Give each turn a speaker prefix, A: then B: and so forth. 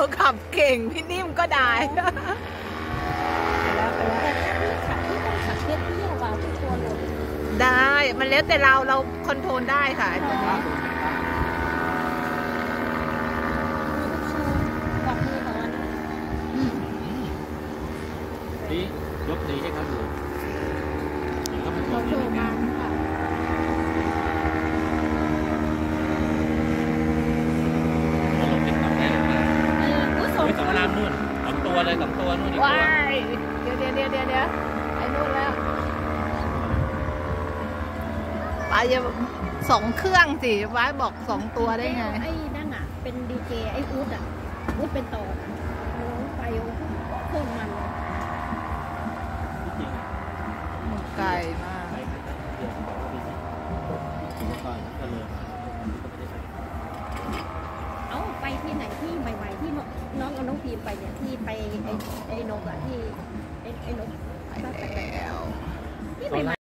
A: ขับเก่งพี่นิ่มก็ได้
B: ไปแล้วขับที่ต้องขับเที่ยวว่าทุกตัวเลย
A: ได้มันแล้วแต่เราคอนโทรลได้ค่ะตัวนี้
B: บอกมือก่อน
C: นี่ยกนี้ให้เขาดูเขาเป็นคนที่งานเขาลงติ๊กต็อกได้หรือเปล่าสองลำนู่น2 ตัวเลย2 ตัวนู่นอีกตัว
A: ว้ายเดี๋ยวไอ้นู่นแล้วป้าจะ2 เครื่องสิป้าบอก2 ตัวได้ไง
B: ไอ้นั่นอ่ะเป็นดีเจไอ้อู๊ดเป็นต่อนะร้องไปโคตรมันเลย
C: จริง
A: ไกลมาก
C: ไปเดี๋ยวบอกว่าดีจริงก่อนก็เลย
B: เอาไปที่ไหนที่ใหม่ๆที่น้องเอาน้องพีมไปเนี่ยที่ไปไอ้นกอะที่ไอ้นก
A: ไปแล้ว
B: ที่ใหม่